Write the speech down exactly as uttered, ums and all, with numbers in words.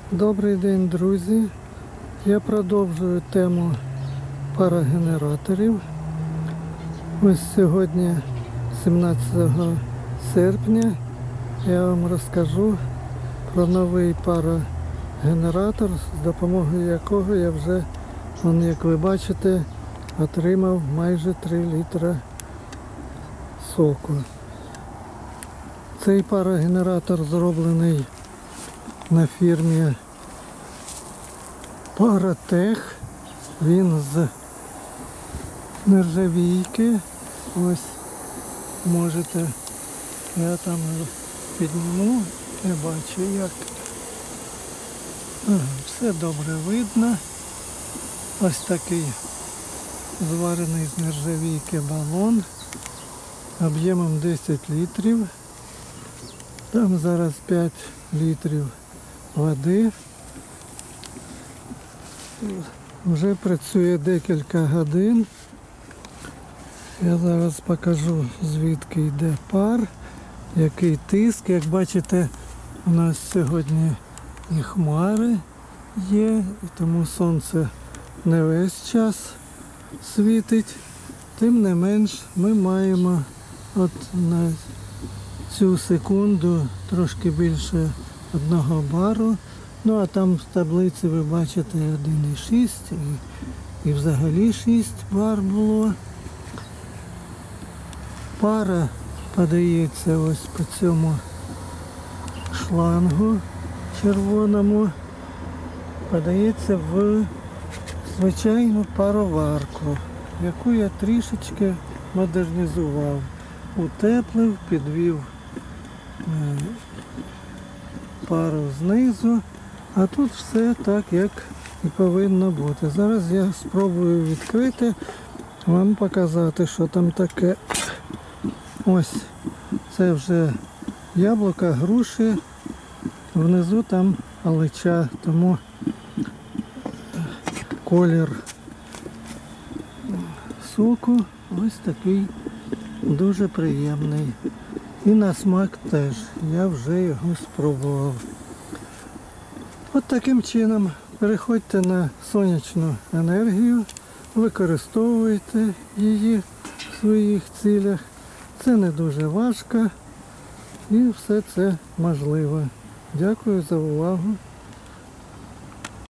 Добрий день, друзі! Я продовжую тему парогенераторів. Ось сьогодні, сімнадцятого серпня, я вам розкажу про новий парогенератор, з допомогою якого я вже, вон, як ви бачите, отримав майже три літра соку. Цей парогенератор зроблений на фірмі Паратех. Він з нержавійки. Ось можете, я там підніму, я бачу як. Ага, все добре видно. Ось такий зварений з нержавійки балон об'ємом десять літрів. Там зараз п'ять літрів води. Вже працює декілька годин. Я зараз покажу, звідки йде пар, який тиск. Як бачите, у нас сьогодні і хмари є, і тому сонце не весь час світить. Тим не менш ми маємо от на цю секунду трошки більше одного бару. Ну а там в таблиці ви бачите один і шість і, і взагалі шість бар було. Пара подається ось по цьому шлангу червоному. Подається в звичайну пароварку, яку я трішечки модернізував. Утеплив, підвів пару знизу, а тут все так, як і повинно бути. Зараз я спробую відкрити, вам показати, що там таке. Ось, це вже яблука, груші, внизу там алича, тому колір соку ось такий дуже приємний. І на смак теж. Я вже його спробував. От таким чином переходьте на сонячну енергію, використовуйте її в своїх цілях. Це не дуже важко і все це можливо. Дякую за увагу.